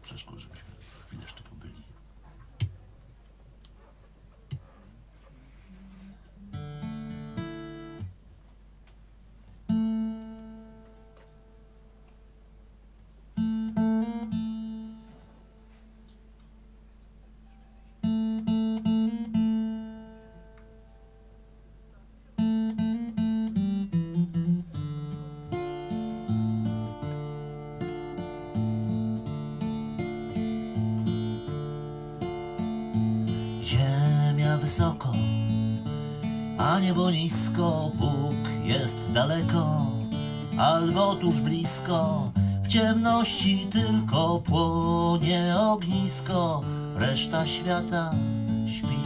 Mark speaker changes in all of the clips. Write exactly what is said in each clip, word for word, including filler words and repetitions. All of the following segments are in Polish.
Speaker 1: przeszkód, żebyśmy chwilę jeszcze pobyli.
Speaker 2: Ziemia wysoko, a niebo nisko, Bóg jest daleko, albo tuż blisko. W ciemności tylko płonie ognisko, reszta świata śpi.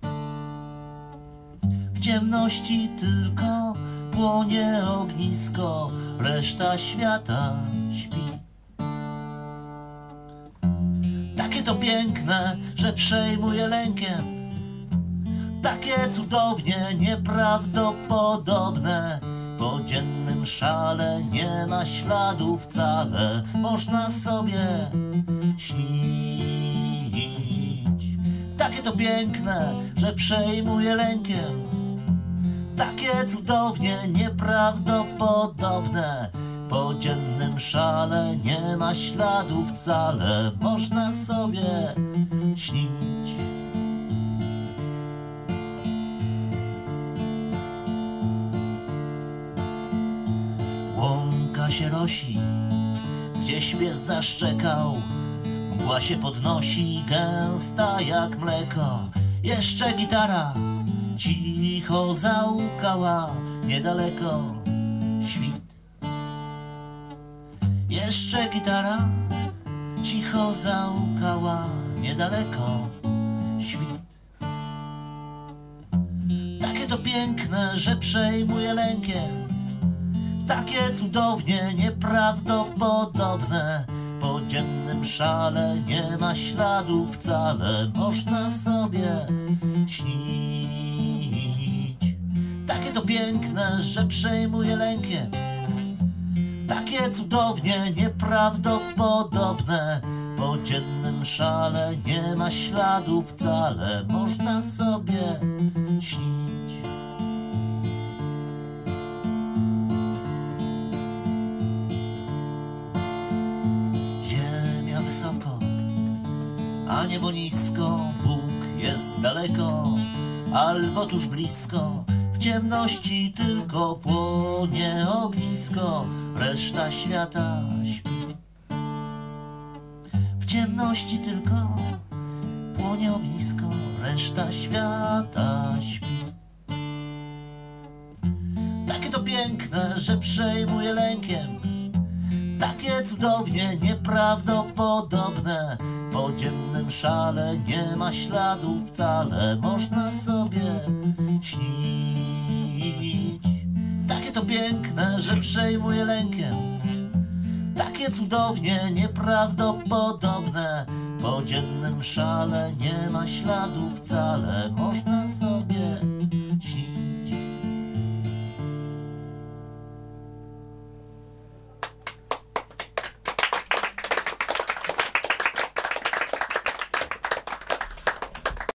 Speaker 2: W ciemności tylko płonie ognisko, reszta świata śpi. Takie to piękne, że przejmuje lękiem, takie cudownie nieprawdopodobne. Po dziennym szale nie ma śladu wcale, można sobie śnić. Takie to piękne, że przejmuje lękiem, takie cudownie nieprawdopodobne. Po dziennym szale nie ma śladu wcale, można sobie śnić. Łąka się rosi, gdzieś pies zaszczekał, mgła się podnosi, gęsta jak mleko. Jeszcze gitara cicho załkała, niedaleko świt. Jeszcze gitara cicho załkała, niedaleko świt. Takie to piękne, że przejmuje lękiem, takie cudownie nieprawdopodobne. Po dziennym szale nie ma śladu wcale, można sobie śnić. Takie to piękne, że przejmuje lękiem, takie cudownie nieprawdopodobne. Po dziennym szale nie ma śladu wcale, można sobie śnić. Ziemia wysoko, a niebo nisko, Bóg jest daleko, albo tuż blisko. W ciemności tylko płonie ognisko, reszta świata śpi. W ciemności tylko płonie ognisko, reszta świata śpi. Takie to piękne, że przejmuje lękiem, takie cudownie nieprawdopodobne. Po dziennym szale nie ma śladu wcale, można sobie śnić. Takie to piękne, że przejmuje lękiem, takie cudownie nieprawdopodobne. Po dziennym szale nie ma śladu wcale, można sobie